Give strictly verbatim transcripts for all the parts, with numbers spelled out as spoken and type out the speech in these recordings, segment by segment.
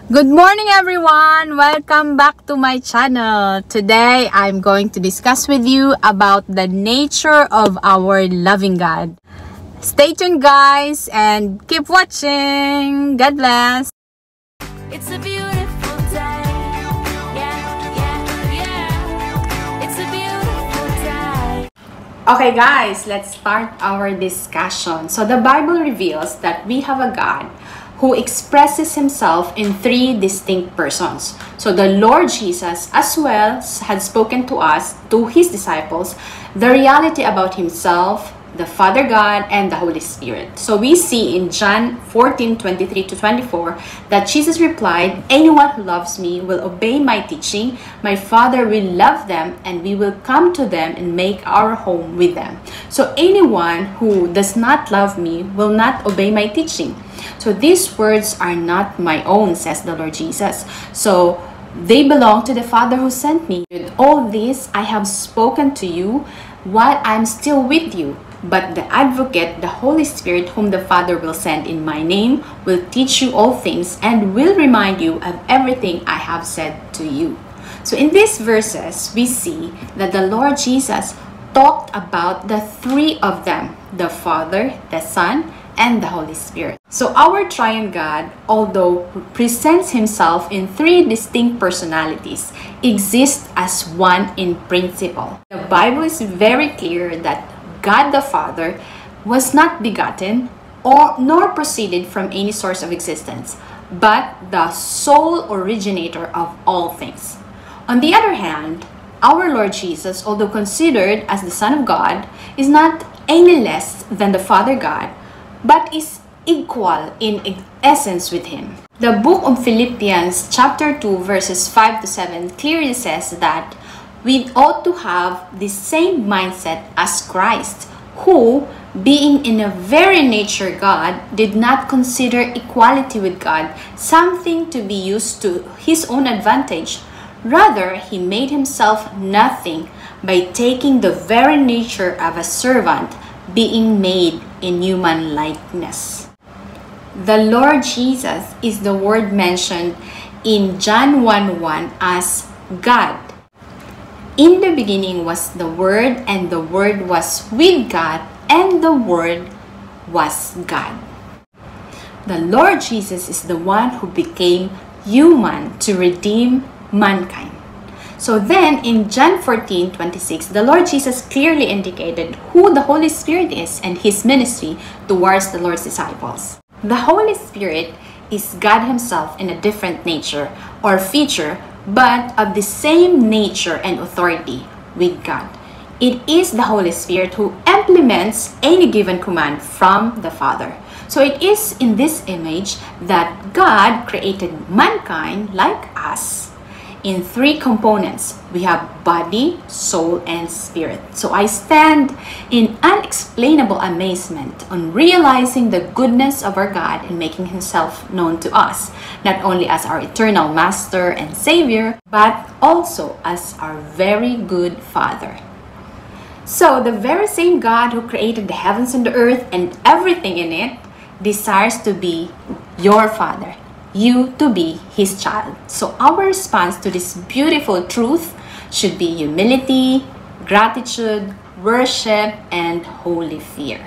Good morning everyone! Welcome back to my channel. Today, I'm going to discuss with you about the nature of our loving God. Stay tuned guys and keep watching. God bless! It's a beautiful day. Yeah, yeah, yeah. It's a beautiful day. Okay guys, let's start our discussion. So the Bible reveals that we have a God who expresses himself in three distinct persons. So the Lord Jesus as well had spoken to us, to his disciples, the reality about himself, the Father God, and the Holy Spirit. So we see in John fourteen, twenty-three to twenty-four that Jesus replied, "Anyone who loves me will obey my teaching. My Father will love them, and we will come to them and make our home with them." So anyone who does not love me will not obey my teaching. So these words are not my own, says the Lord Jesus. So they belong to the Father who sent me. With all this I have spoken to you while I am still with you. But the Advocate, the Holy Spirit, whom the Father will send in my name, will teach you all things and will remind you of everything I have said to you. So in these verses, we see that the Lord Jesus talked about the three of them, the Father, the Son, and the Holy Spirit. So our triune God, although presents himself in three distinct personalities, exists as one in principle. The Bible is very clear that God the Father was not begotten or nor proceeded from any source of existence, but the sole originator of all things. On the other hand, our Lord Jesus, although considered as the Son of God, is not any less than the Father God, but is equal in essence with him. The book of Philippians chapter two verses five to seven clearly says that we ought to have the same mindset as Christ, who, being in a very nature God, did not consider equality with God something to be used to his own advantage. Rather, he made himself nothing by taking the very nature of a servant, being made in human likeness. The Lord Jesus is the word mentioned in John one one as God. In the beginning was the Word, and the Word was with God, and the Word was God. The Lord Jesus is the one who became human to redeem mankind. So then in John fourteen, twenty-six, the Lord Jesus clearly indicated who the Holy Spirit is and his ministry towards the Lord's disciples. The Holy Spirit is God himself in a different nature or feature, but of the same nature and authority with God. It is the Holy Spirit who implements any given command from the Father. So it is in this image that God created mankind like us in three components. We have body, soul, and spirit. So I stand in unexplainable amazement on realizing the goodness of our God in making himself known to us, not only as our eternal Master and Savior, but also as our very good Father. So the very same God who created the heavens and the earth and everything in it desires to be your Father, you to be his child. So our response to this beautiful truth should be humility, gratitude, worship, and holy fear.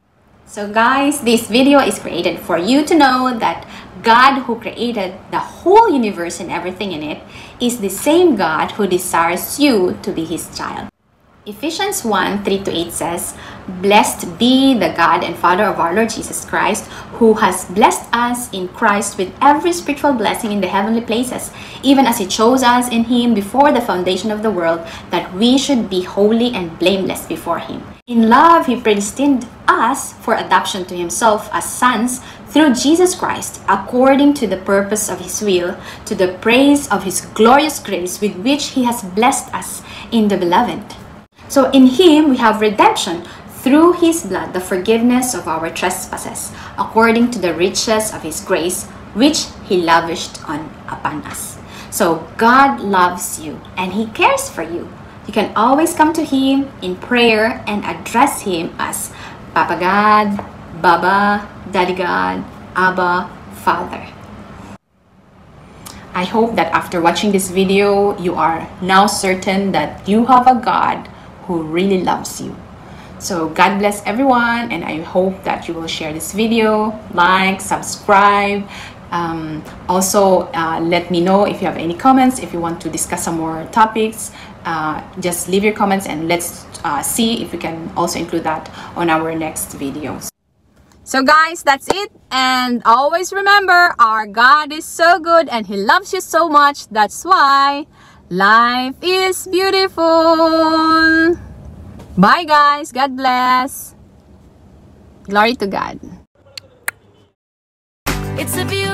So guys, this video is created for you to know that God who created the whole universe and everything in it is the same God who desires you to be his child. Ephesians one, three to eight says, "Blessed be the God and Father of our Lord Jesus Christ, who has blessed us in Christ with every spiritual blessing in the heavenly places, even as he chose us in him before the foundation of the world, that we should be holy and blameless before him. In love, he predestined us for adoption to himself as sons through Jesus Christ, according to the purpose of his will, to the praise of his glorious grace with which he has blessed us in the Beloved." So in him we have redemption through his blood, the forgiveness of our trespasses, according to the riches of his grace, which he lavished on upon us. So God loves you and he cares for you. You can always come to him in prayer and address him as Papa God, Baba, Daddy God, Abba, Father. I hope that after watching this video, you are now certain that you have a God who really loves you. So God bless everyone, and I hope that you will share this video, like, subscribe. Um, also, uh, let me know if you have any comments, if you want to discuss some more topics. Uh, just leave your comments and let's uh, see if we can also include that on our next videos. So guys, that's it. And always remember, our God is so good and He loves you so much. That's why life is beautiful. Bye guys. God bless. Glory to God. It's a beautiful